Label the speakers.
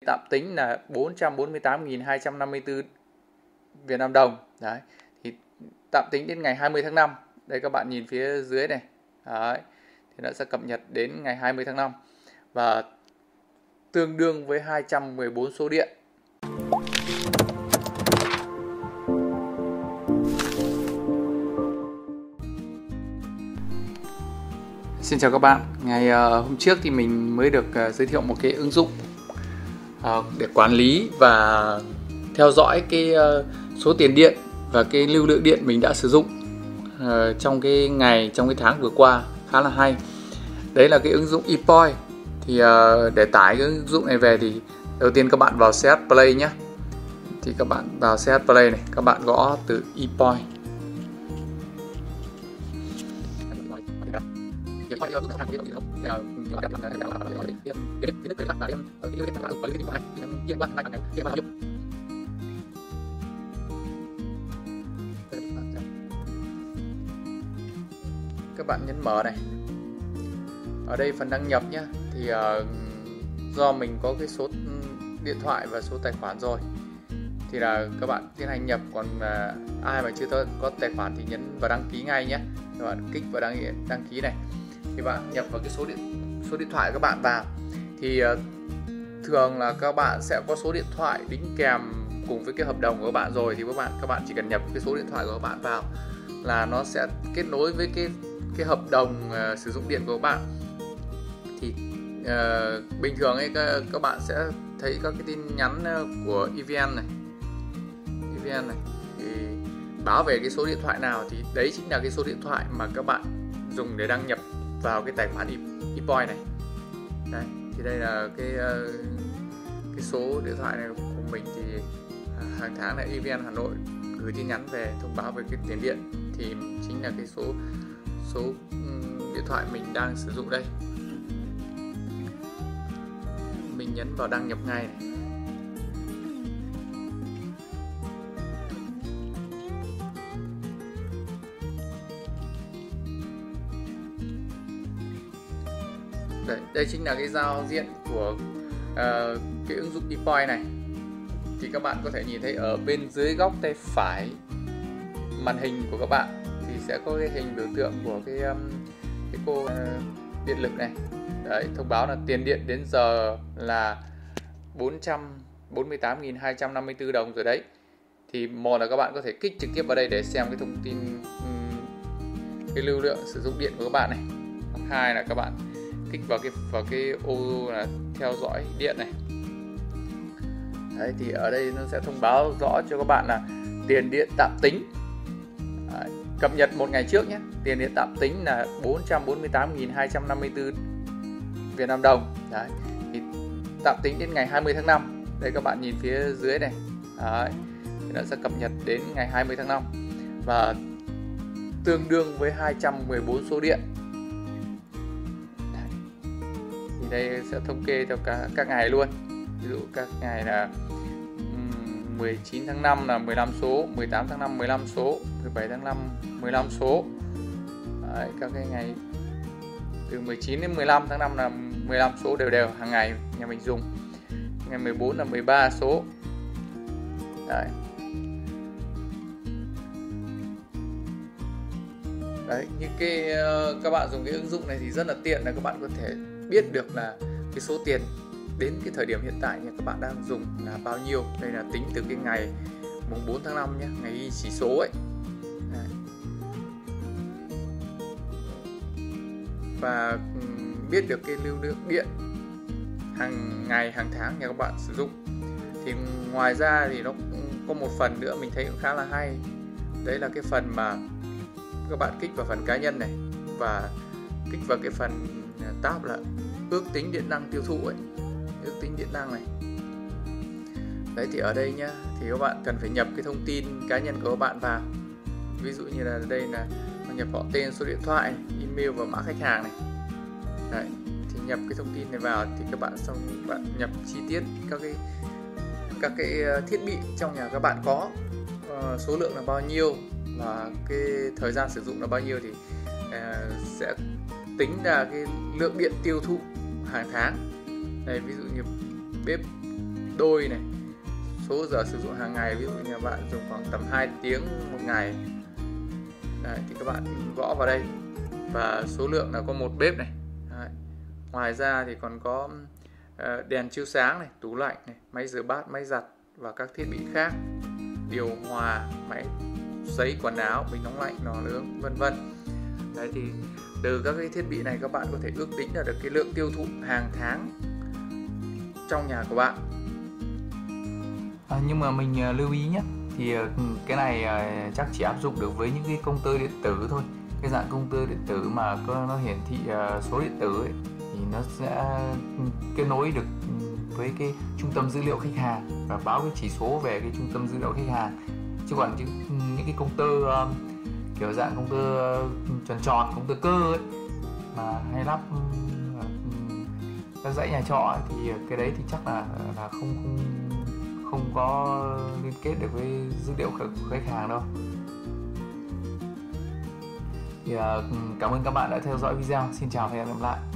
Speaker 1: tạm tính là 448.254 Việt Nam đồng. Đấy, thì tạm tính đến ngày 20 tháng 5. Đây các bạn nhìn phía dưới này. Đấy, thì nó sẽ cập nhật đến ngày 20 tháng 5 và tương đương với 214 số điện. Xin chào các bạn. Ngày hôm trước thì mình mới được giới thiệu một cái ứng dụng để quản lý và theo dõi cái số tiền điện và cái lưu lượng điện mình đã sử dụng trong cái tháng vừa qua, khá là hay. Đấy là cái ứng dụng ePoint. Thì để tải cái ứng dụng này về thì đầu tiên các bạn vào CH Play nhé. Thì các bạn vào CH Play này, các bạn gõ từ ePoint. Các bạn nhấn mở này. Ở đây phần đăng nhập nhé. Thì do mình có cái số điện thoại và số tài khoản rồi thì là các bạn tiến hành nhập, còn ai mà chưa có tài khoản thì nhấn vào đăng ký ngay nhé. Các bạn kích vào đăng ký này thì bạn nhập vào cái số điện thoại các bạn vào. Thì thường là các bạn sẽ có số điện thoại đính kèm cùng với cái hợp đồng của các bạn rồi, thì các bạn chỉ cần nhập cái số điện thoại của các bạn vào là nó sẽ kết nối với cái hợp đồng sử dụng điện của các bạn. Thì bình thường ấy các bạn sẽ thấy các cái tin nhắn của EVN này thì báo về cái số điện thoại nào, thì đấy chính là cái số điện thoại mà các bạn dùng để đăng nhập vào cái tài khoản ePoint này. Đấy, thì đây là cái số điện thoại này của mình. Thì hàng tháng là EVN Hà Nội gửi tin nhắn về thông báo về cái tiền điện, thì chính là cái số điện thoại mình đang sử dụng đây. Mình nhấn vào đăng nhập ngay này. Đây chính là cái giao diện của cái ứng dụng ePoint này. Thì các bạn có thể nhìn thấy ở bên dưới góc tay phải màn hình của các bạn thì sẽ có cái hình biểu tượng của cái cô điện lực này. Đấy, thông báo là tiền điện đến giờ là 448.254 đồng rồi đấy. Thì một là các bạn có thể kích trực tiếp vào đây để xem cái thông tin cái lưu lượng sử dụng điện của các bạn này. Hai là các bạn kích vào cái ô là theo dõi điện này. Đấy, thì ở đây nó sẽ thông báo rõ cho các bạn là tiền điện tạm tính. Đấy, cập nhật một ngày trước nhé. Tiền điện tạm tính là 448.254 Việt Nam đồng. Đấy, thì tạm tính đến ngày 20 tháng 5. Đây các bạn nhìn phía dưới này. Đấy, thì nó sẽ cập nhật đến ngày 20 tháng 5 và tương đương với 214 số điện. Thì đây sẽ thống kê theo các ngày luôn. Ví dụ các ngày là 19 tháng 5 là 15 số, 18 tháng 5 15 số, 17 tháng 5 15 số. Đấy, các cái ngày từ 19 đến 15 tháng 5 là 15 số đều hàng ngày nhà mình dùng. Ngày 14 là 13 số. Đấy. Đấy, như các bạn dùng cái ứng dụng này thì rất là tiện, là các bạn có thể biết được là cái số tiền đến cái thời điểm hiện tại nhà các bạn đang dùng là bao nhiêu. Đây là tính từ cái ngày mùng 4 tháng 5 nhé, ngày ghi chỉ số ấy. Đấy. Và biết được cái lưu lượng điện hàng ngày, hàng tháng nhà các bạn sử dụng. Thì ngoài ra thì nó cũng có một phần nữa mình thấy cũng khá là hay. Đấy là cái phần mà các bạn kích vào phần cá nhân này và kích vào cái phần tab là ước tính điện năng tiêu thụ ấy, ước tính điện năng này. Đấy, thì ở đây nhá, thì các bạn cần phải nhập cái thông tin cá nhân của các bạn vào. Ví dụ như là đây là nhập họ tên, số điện thoại, email và mã khách hàng này. Đấy, thì nhập cái thông tin này vào thì các bạn nhập chi tiết các cái thiết bị trong nhà các bạn có, số lượng là bao nhiêu và cái thời gian sử dụng là bao nhiêu, thì sẽ tính ra cái lượng điện tiêu thụ hàng tháng. Đây, ví dụ như bếp đôi này, số giờ sử dụng hàng ngày, ví dụ như bạn dùng khoảng tầm 2 tiếng một ngày. Đấy, thì các bạn gõ vào đây, và số lượng là có một bếp này. Đấy. Ngoài ra thì còn có đèn chiếu sáng này, tủ lạnh này, máy rửa bát, máy giặt và các thiết bị khác, điều hòa, máy sấy quần áo, bình nóng lạnh, lò nướng, vân vân. Đấy, thì từ các cái thiết bị này các bạn có thể ước tính được cái lượng tiêu thụ hàng tháng trong nhà của bạn.
Speaker 2: Nhưng mà mình lưu ý nhé, thì cái này chắc chỉ áp dụng được với những cái công tơ điện tử thôi. Cái dạng công tơ điện tử mà nó hiển thị số điện tử ấy, thì nó sẽ kết nối được với cái trung tâm dữ liệu khách hàng và báo cái chỉ số về cái trung tâm dữ liệu khách hàng. Chứ còn những cái công tơ kiểu dạng công tơ tròn tròn, công tơ cơ ấy, mà hay lắp các dãy nhà trọ ấy, thì cái đấy thì chắc là không có liên kết được với dữ liệu của khách hàng đâu. Thì cảm ơn các bạn đã theo dõi video. Xin chào và hẹn gặp lại.